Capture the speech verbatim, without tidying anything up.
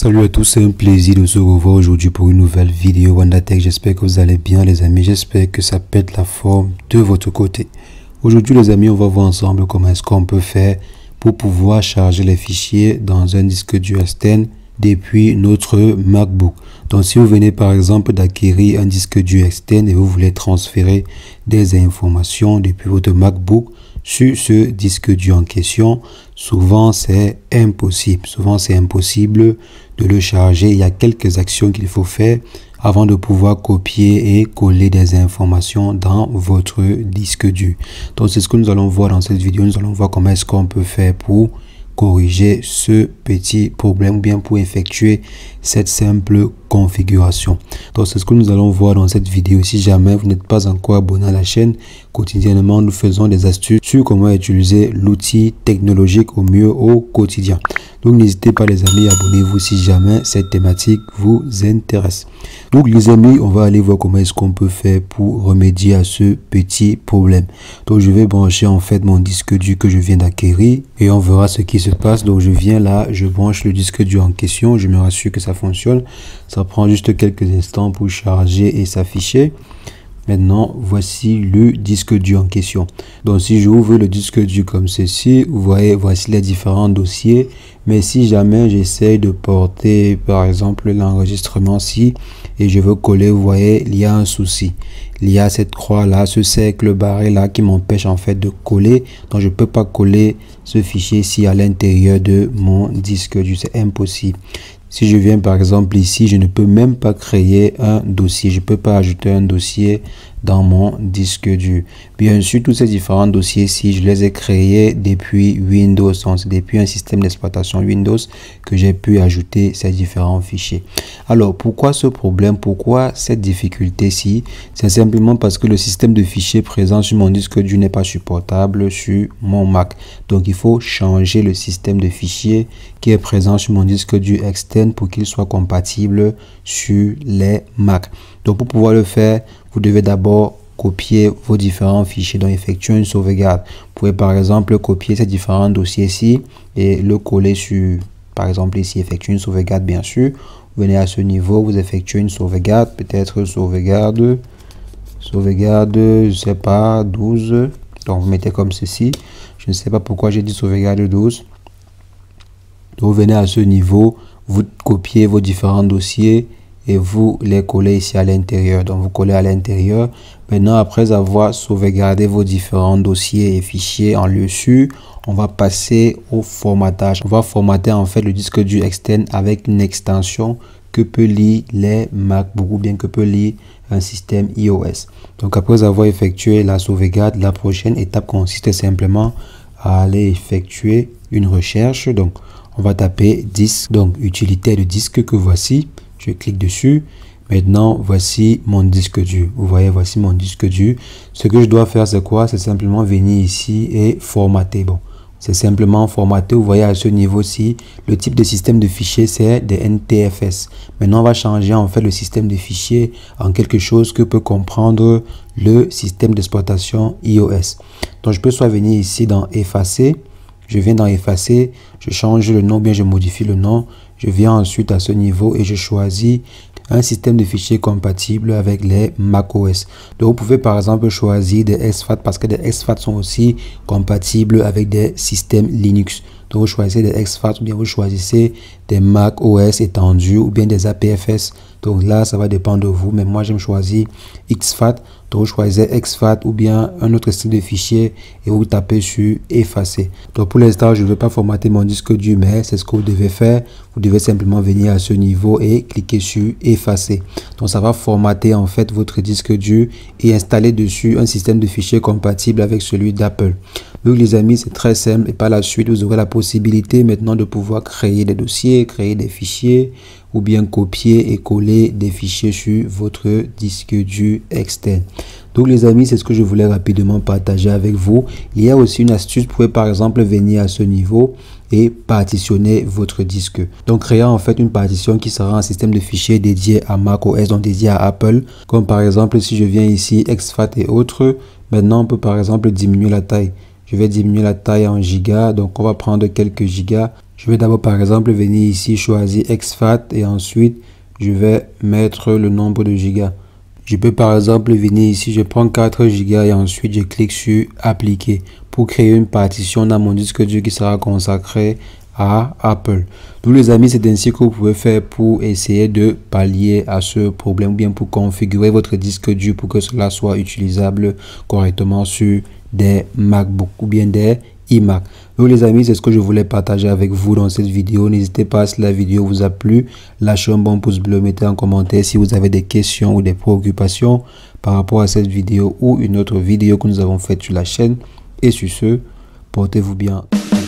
Salut à tous, c'est un plaisir de se revoir aujourd'hui pour une nouvelle vidéo WandaTech. J'espère que vous allez bien les amis, j'espère que ça pète la forme de votre côté. Aujourd'hui les amis, on va voir ensemble comment est-ce qu'on peut faire pour pouvoir charger les fichiers dans un disque dur externe depuis notre MacBook. Donc si vous venez par exemple d'acquérir un disque dur externe et vous voulez transférer des informations depuis votre MacBook sur ce disque dur en question, souvent c'est impossible. Souvent c'est impossible de le charger. Il y a quelques actions qu'il faut faire avant de pouvoir copier et coller des informations dans votre disque dur. Donc c'est ce que nous allons voir dans cette vidéo. Nous allons voir comment est-ce qu'on peut faire pour corriger ce petit problème ou bien pour effectuer cette simple configuration. Donc c'est ce que nous allons voir dans cette vidéo. Si jamais vous n'êtes pas encore abonné à la chaîne, quotidiennement nous faisons des astuces sur comment utiliser l'outil technologique au mieux au quotidien. Donc n'hésitez pas les amis, abonnez-vous si jamais cette thématique vous intéresse. Donc les amis, on va aller voir comment est-ce qu'on peut faire pour remédier à ce petit problème. Donc je vais brancher en fait mon disque dur que je viens d'acquérir et on verra ce qui se passe. Donc je viens là, je branche le disque dur en question, je me rassure que ça fonctionne. Ça prend juste quelques instants pour charger et s'afficher. Maintenant, voici le disque dur en question. Donc, si j'ouvre le disque dur comme ceci, vous voyez, voici les différents dossiers. Mais si jamais j'essaie de porter, par exemple, l'enregistrement-ci et je veux coller, vous voyez, il y a un souci. Il y a cette croix-là, ce cercle barré-là qui m'empêche en fait de coller. Donc, je ne peux pas coller ce fichier-ci à l'intérieur de mon disque dur. C'est impossible. Si je viens par exemple ici, je ne peux même pas créer un dossier. Je ne peux pas ajouter un dossier dans mon disque dur. Bien sûr, tous ces différents dossiers-ci, je les ai créés depuis Windows. C'est depuis un système d'exploitation Windows que j'ai pu ajouter ces différents fichiers. Alors, pourquoi ce problème? Pourquoi cette difficulté-ci? C'est simplement parce que le système de fichiers présent sur mon disque dur n'est pas supportable sur mon Mac. Donc, il faut changer le système de fichiers qui est présent sur mon disque dur externe pour qu'il soit compatible sur les Mac. Donc, pour pouvoir le faire, vous devez d'abord copier vos différents fichiers, donc effectuer une sauvegarde. Vous pouvez par exemple copier ces différents dossiers-ci et le coller sur, par exemple ici, effectuer une sauvegarde bien sûr. Vous venez à ce niveau, vous effectuez une sauvegarde, peut-être sauvegarde, sauvegarde, je sais pas, douze. Donc vous mettez comme ceci. Je ne sais pas pourquoi j'ai dit sauvegarde douze. Donc vous venez à ce niveau, vous copiez vos différents dossiers et vous les collez ici à l'intérieur. Donc vous collez à l'intérieur. Maintenant, après avoir sauvegardé vos différents dossiers et fichiers en lieu sûr, on va passer au formatage. On va formater en fait le disque dur externe avec une extension que peut lire les MacBook ou bien que peut lire un système iOS. Donc après avoir effectué la sauvegarde, la prochaine étape consiste simplement à aller effectuer une recherche. Donc on va taper disque, donc utilité de disque que voici. Je clique dessus. Maintenant, voici mon disque dur. Vous voyez, voici mon disque dur. Ce que je dois faire, c'est quoi? C'est simplement venir ici et formater. Bon, c'est simplement formater. Vous voyez à ce niveau-ci, le type de système de fichier, c'est des N T F S. Maintenant, on va changer en fait le système de fichier en quelque chose que peut comprendre le système d'exploitation iOS. Donc, je peux soit venir ici dans effacer. Je viens dans effacer, je change le nom, bien je modifie le nom. Je viens ensuite à ce niveau et je choisis un système de fichiers compatible avec les macOS. Donc vous pouvez par exemple choisir des S FAT parce que des S FAT sont aussi compatibles avec des systèmes Linux. Donc vous choisissez des X FAT ou bien vous choisissez des macOS étendus ou bien des A P F S. Donc là, ça va dépendre de vous. Mais moi, j'aime choisir X FAT. Donc vous choisissez X FAT ou bien un autre style de fichier et vous tapez sur effacer. Donc pour l'instant, je ne vais pas formater mon disque dur, mais c'est ce que vous devez faire. Vous devez simplement venir à ce niveau et cliquer sur effacer. Donc ça va formater en fait votre disque dur et installer dessus un système de fichiers compatible avec celui d'Apple. Donc les amis, c'est très simple et par la suite, vous aurez la possibilité maintenant de pouvoir créer des dossiers, créer des fichiers ou bien copier et coller des fichiers sur votre disque dur externe. Donc les amis, c'est ce que je voulais rapidement partager avec vous. Il y a aussi une astuce, vous pouvez par exemple venir à ce niveau et partitionner votre disque. Donc créer en fait une partition qui sera un système de fichiers dédié à macOS, donc dédié à Apple. Comme par exemple si je viens ici, X FAT et autres, maintenant on peut par exemple diminuer la taille. Je vais diminuer la taille en gigas. Donc, on va prendre quelques gigas. Je vais d'abord, par exemple, venir ici, choisir exFAT et ensuite, je vais mettre le nombre de gigas. Je peux, par exemple, venir ici, je prends quatre gigas et ensuite, je clique sur appliquer pour créer une partition dans mon disque dur qui sera consacré à Apple. Donc les amis, c'est ainsi que vous pouvez faire pour essayer de pallier à ce problème ou bien pour configurer votre disque dur pour que cela soit utilisable correctement sur des MacBook ou bien des iMac. Donc les amis, c'est ce que je voulais partager avec vous dans cette vidéo. N'hésitez pas, si la vidéo vous a plu, lâchez un bon pouce bleu, mettez en commentaire si vous avez des questions ou des préoccupations par rapport à cette vidéo ou une autre vidéo que nous avons faite sur la chaîne. Et sur ce, portez-vous bien.